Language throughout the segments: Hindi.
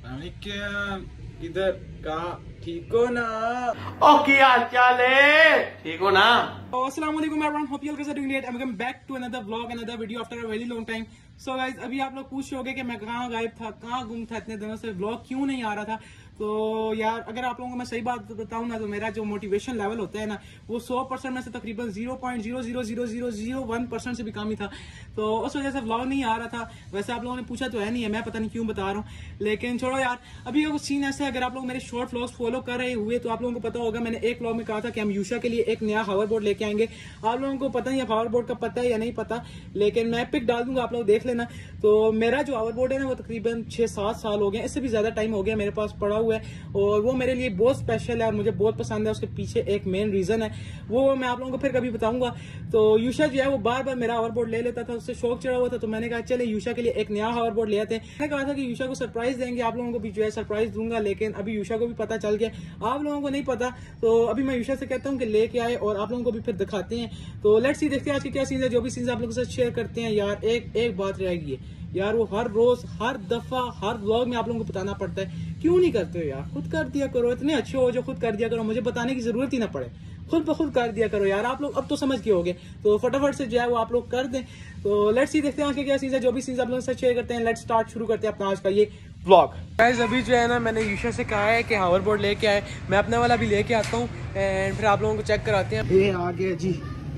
इधर कहा ठीक हो ना? ओके हाल चाल है, ठीक हो ना? अस्सलाम वालेकुम everyone, hope you all are doing great. I am coming back to another vlog, another video after a very long time. So guys, अभी आप लोग पूछ रहे होंगे कि मैं कहाँ गायब था, कहाँ गुम था, इतने दिनों से व्लॉग क्यों नहीं आ रहा था। तो यार अगर आप लोगों को मैं सही बात बताऊं ना, तो मेरा जो मोटिवेशन लेवल होता है ना, वो 100% में से तकरीबन 0.00001% से भी कम ही था। तो उस वजह से व्लॉग नहीं आ रहा था। वैसे आप लोगों ने पूछा तो है नहीं है, मैं पता नहीं क्यों बता रहा हूँ, लेकिन छोड़ो यार। अभी कुछ सीन ऐसे, अगर आप लोग मेरे शॉर्ट व्लॉग्स फॉलो कर रहे हुए तो आप लोगों को पता होगा, मैंने एक व्लॉग में कहा था कि हम यूशा के लिए एक नया हावर बोर्ड लेके आएंगे। आप लोगों को पता नहीं है हावर बोर्ड का पता है या नहीं पता, लेकिन मैं पिक डाल दूंगा, आप लोग देख लेना। तो मेरा जो हावर बोर्ड है ना, वो तकरीबन 6-7 साल हो गए, इससे भी ज्यादा टाइम हो गया मेरे पास पड़ा हुआ है, और वो मेरे लिए बहुत स्पेशल है और मुझे बहुत पसंद है। उसके पीछे एक मेन रीजन है, वो मैं आप लोगों को फिर कभी बताऊंगा। तो यूशा जो है वो बार बार मेरा हावर बोर्ड ले लेता था, उससे शौक चढ़ा हुआ था। तो मैंने कहा चले यूशा के लिए एक नया हावर बोर्ड ले आते हैं। मैंने कहा था कि यूशा को सरप्राइज देंगे, आप लोगों को भी जो है सरप्राइज दूंगा, लेकिन अभी यूशा को भी पता चल गया, आप लोगों को नहीं पता। तो अभी मैं यूशा से कहता हूँ कि लेके आए और आप लोगों को भी फिर दिखाते हैं। तो लेट्स सी, देखते हैं आज के क्या सीन है। जो भी सीन आप लोगों के साथ शेयर करते हैं यार, एक बात रहेगी यार, वो हर रोज हर दफा हर व्लॉग में आप लोगों को बताना पड़ता है। क्यों नहीं करते हो यार? खुद कर दिया करो, इतने अच्छे हो जो खुद कर दिया करो, मुझे बताने की जरूरत ही ना पड़े, खुद ब खुद कर दिया करो यार। आप लोग अब तो समझ के होगे, तो फटाफट से जो है वो आप लोग कर दें। तो लेट्स सी, देखते हैं आगे क्या सीन है। जो भी सीन आप लोगों के साथ शेयर करते हैं, लेट्स स्टार्ट, शुरू करते हैं अपना आज का ये व्लॉग। गाइस अभी जो है ना, मैंने यूशा से कहा है कि हावर बोर्ड लेके आए, मैं अपना वाला भी लेके आता हूँ एंड फिर आप लोगों को चेक कराते हैं। ये आ गया जी,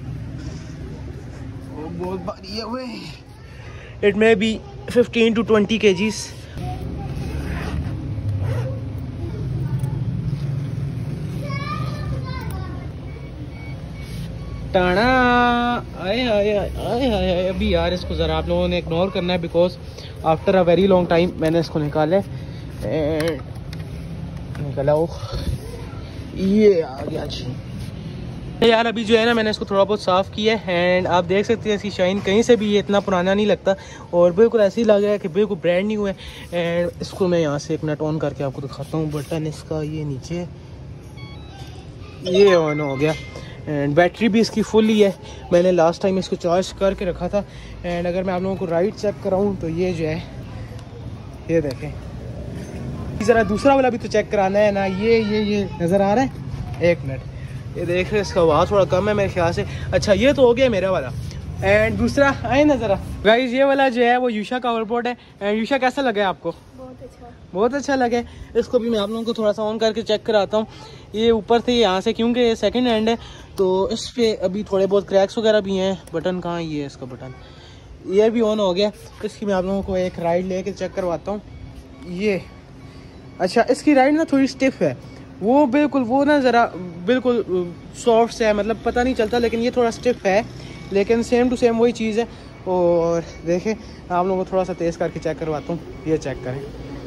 वो बहुत भारी है way, it may be 15 to 20 kgs। टाना आए आए आए आए। अभी यार इसको ज़रा आप लोगों ने इग्नोर करना है, because after a very long time मैंने इसको निकाला है। निकला वो, ये आ गया जी यार। अभी जो है ना, मैंने इसको थोड़ा बहुत साफ़ किया है एंड आप देख सकते हैं इसकी शाइन कहीं से भी ये इतना पुराना नहीं लगता, और बिल्कुल ऐसे ही लग रहा है कि बिल्कुल ब्रांड न्यू है। एंड इसको मैं यहाँ से एक मिनट ऑन करके आपको दिखाता हूँ। बटन इसका ये नीचे, ये ऑन हो गया एंड बैटरी भी इसकी फुल ही है। मैंने लास्ट टाइम इसको चार्ज करके रखा था। एंड अगर मैं आप लोगों को राइट चेक कराऊँ तो ये जो है, ये देखें, ज़रा दूसरा वाला भी तो चेक कराना है ना। ये नज़र आ रहा है, एक मिनट, ये देख रहे हैं, इसका आवाज़ थोड़ा कम है मेरे ख्याल से। अच्छा ये तो हो गया मेरा वाला। एंड दूसरा आए ना ज़रा गाइस, ये वाला जो है वो यूशा का हावर बोर्ड है। एंड यूशा कैसा लगा आपको? बहुत अच्छा लगा। इसको भी मैं आप लोगों को थोड़ा सा ऑन करके चेक कराता हूँ। ये ऊपर से यहाँ से, क्योंकि ये सेकंड हैंड है तो इस पर अभी थोड़े बहुत क्रैक्स वगैरह भी हैं। बटन कहाँ, ये है इसका बटन, ये भी ऑन हो गया। इसकी मैं आप लोगों को एक राइड ले कर चेक करवाता हूँ। ये अच्छा, इसकी राइड ना थोड़ी स्टिफ है, वो बिल्कुल वो ना ज़रा बिल्कुल सॉफ्ट है, मतलब पता नहीं चलता, लेकिन ये थोड़ा स्टिफ है, लेकिन सेम टू सेम वही चीज़ है। और देखें, आप लोगों को थोड़ा सा तेज़ करके चेक करवाता हूँ, ये चेक करें।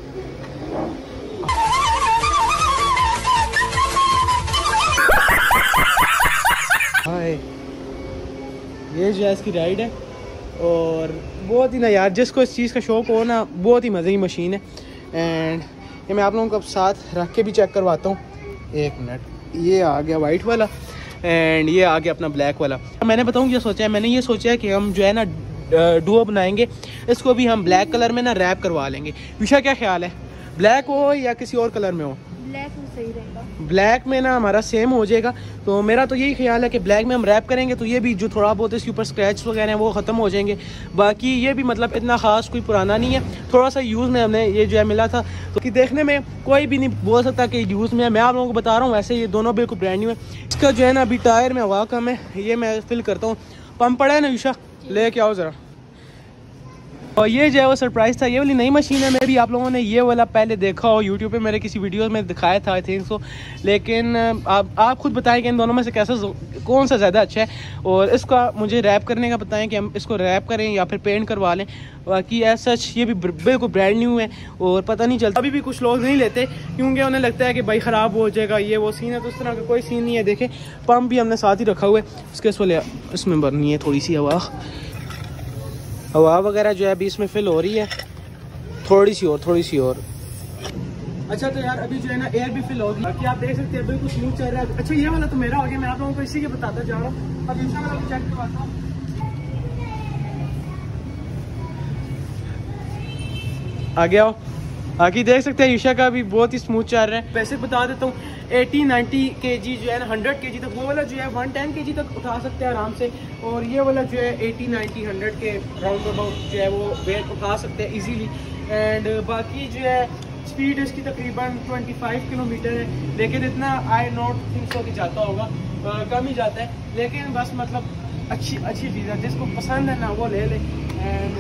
हाय, ये जो है इसकी राइड है, और बहुत ही ना यार, जिसको इस चीज़ का शौक़ हो ना, बहुत ही मज़े की मशीन है। एंड ये मैं आप लोगों को अब साथ रख के भी चेक करवाता हूँ। एक मिनट, ये आ गया वाइट वाला एंड ये आ गया अपना ब्लैक वाला। मैंने बताऊँ क्या सोचा है, मैंने ये सोचा है कि हम जो है ना डुओ बनाएंगे, इसको भी हम ब्लैक कलर में ना रैप करवा लेंगे। विशा क्या ख्याल है, ब्लैक हो या किसी और कलर में हो? ब्लैक में सही रहेगा, ब्लैक में ना हमारा सेम हो जाएगा। तो मेरा तो यही ख्याल है कि ब्लैक में हम रैप करेंगे, तो ये भी जो थोड़ा बहुत इसके ऊपर स्क्रैच वगैरह हैं वो ख़त्म हो जाएंगे। बाकी ये भी मतलब इतना ख़ास कोई पुराना नहीं है, थोड़ा सा यूज़ में हमने ये जो है मिला था, तो कि देखने में कोई भी नहीं बोल सकता कि यूज़ में है। मैं आप लोगों को बता रहा हूँ, वैसे ये दोनों बिल्कुल ब्रांड न्यू है। इसका जो है ना अभी टायर में हवा कम है, ये मैं फिल करता हूँ। पंप पड़ा है ना यूशा, ले के आओ ज़रा। और ये जो है वो सरप्राइज़ था, ये वाली नई मशीन है। मैं भी आप लोगों ने ये वाला पहले देखा हो यूट्यूब पे, मेरे किसी वीडियो में दिखाया था आई थिंक सो, लेकिन आप खुद बताएं कि इन दोनों में से कैसा कौन सा ज़्यादा अच्छा है। और इसका मुझे रैप करने का बताएं कि हम इसको रैप करें या फिर पेंट करवा लें। बाकी एज सच ये भी बिल्कुल ब्रांड न्यू है और पता नहीं चलता। अभी भी कुछ लोग नहीं लेते क्योंकि उन्हें लगता है कि भाई ख़राब हो जाएगा, ये वो सीन है। तो इस तरह का कोई सीन नहीं है। देखें, पम्प भी हमने साथ ही रखा हुआ है, उसके वाले इसमें भरनी है थोड़ी सी हवा वगैरह जो है अभी इसमें फिल हो रही है, थोड़ी सी और। अच्छा तो यार अभी जो है ना एयर भी फिल होगी, बाकी आप देख सकते हैं बिल्कुल स्मूथ चल रहा है। अच्छा ये वाला तो मेरा हो गया, मैं आप लोगों को इसी के बताता जा रहा हूँ। अब यूशा वाला चेक करवाता हूँ। आ गया हो, बाकी देख सकते हैं ईशा का भी बहुत ही स्मूथ चल रहा है। वैसे बता देता हूँ 80-90 kg जो है ना 100 kg तक, वो वाला जो है 110 kg तक उठा सकते हैं आराम से, और ये वाला जो है 80-90-100 के राउंड अबाउट जो है वो वेट उठा सकते हैं इजीली। एंड बाकी जो है स्पीड इसकी तकरीबन 25 किलोमीटर है, लेकिन इतना आई नॉट थिंक सो कि जाता होगा, कम ही जाता है, लेकिन बस मतलब अच्छी चीज़ है, जिसको पसंद है ना वो ले ले। And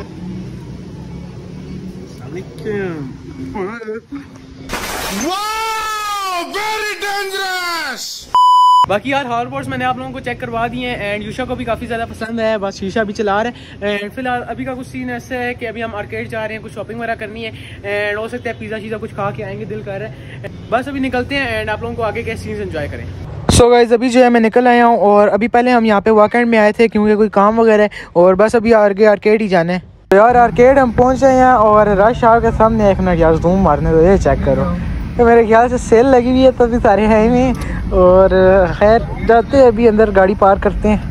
very dangerous. बाकी यार हार्बोर्ड्स मैंने आप लोगों को चेक करवा दिए हैं एंड यूशा को भी काफ़ी ज़्यादा पसंद है, बस शीशा भी चला रहे हैं। एंड फिलहाल अभी का कुछ सीन ऐसे है कि अभी हम आर्केड जा रहे हैं, कुछ शॉपिंग वगैरह करनी है एंड हो सकता है पिज़्ज़ा शीज़ा कुछ खा के आएंगे, दिल कर रहा है। बस अभी निकलते हैं एंड आप लोगों को आगे के सीन्स एंजॉय करें। सो गाइस अभी जो है मैं निकल आया हूँ, और अभी पहले हम यहाँ पे वॉकेंड में आए थे क्योंकि कोई काम वगैरह है, और बस अभी आगे आर्केड ही जाना है। तो यार आर्केड हम पहुँच गए हैं और रश आवर के सामने एक मिनट यार जूम मारने दो, ये चेक करो, तो मेरे ख्याल से सेल लगी हुई है तभी सारे हैं में। और खैर जाते हैं अभी अंदर, गाड़ी पार्क करते हैं।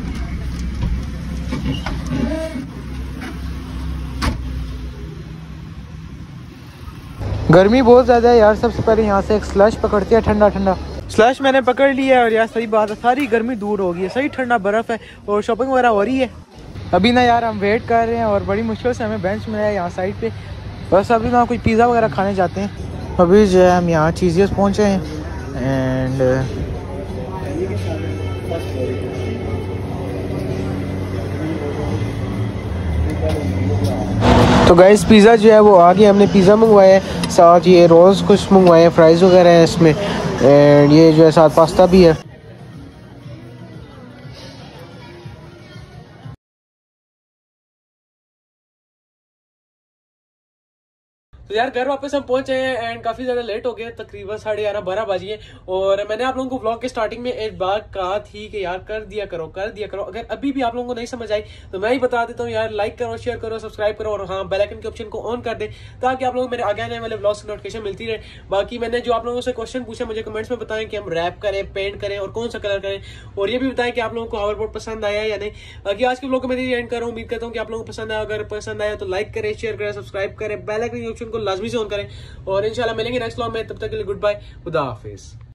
गर्मी बहुत ज़्यादा है यार। सबसे पहले यहाँ से एक स्लश पकड़ते हैं, ठंडा ठंडा स्लश मैंने पकड़ लिया है, और यार सही बात है सारी गर्मी दूर हो गई है, सही ठंडा बर्फ़ है और शॉपिंग वगैरह हो रही है। अभी ना यार हम वेट कर रहे हैं और बड़ी मुश्किल से हमें बेंच मिला है यहाँ साइड पे, बस अभी ना कोई पिज़्ज़ा वगैरह खाने जाते हैं। अभी जो है हम यहाँ चीज़ियस पहुँचे हैं एंड तो गाइस पिज़्ज़ा जो है वो आ गया, हमने पिज़्ज़ा मंगवाया है, साथ ये रोल्स कुछ मंगवाए हैं, फ्राइज़ वगैरह है इसमें, एंड ये जो है साथ पास्ता भी है। तो यार घर वापस हम पहुंचे हैं एंड काफी ज्यादा लेट हो गए, तकरीबन 11:30-12 बजे। और मैंने आप लोगों को व्लॉग के स्टार्टिंग में एक बात कहा थी कि यार कर दिया करो। अगर अभी भी आप लोगों को नहीं समझ आई तो मैं ही बता देता हूँ यार, लाइक करो, शेयर करो, सब्सक्राइब करो, और हाँ बेल आइकन के ऑप्शन को ऑन कर दे ताकि आप लोगों को मेरे आगे आने वाले व्लॉग्स की नोटिफिकेशन मिलती रहे। बाकी मैंने जो आप लोगों से क्वेश्चन पूछे मुझे कमेंट्स में बताएं कि हम रैप करें, पेंट करें और कौन सा कलर करें, और ये भी बताएं कि आप लोगों को हावरबोर्ड पसंद आया या नहीं। बाकी आज के व्लॉग को मैं एंड कर रहा हूँ, उम्मीद करता हूँ कि आप लोगों को पसंद आया। अगर पसंद आया तो लाइक करें, शेयर करें, सब्सक्राइब करें, बेल आइकन के ऑप्शन को लाजमी से ऑन करें, और इंशाल्लाह मिलेंगे नेक्स्ट व्लॉग में। तब तक के लिए गुड बाय, खुदा हाफिज।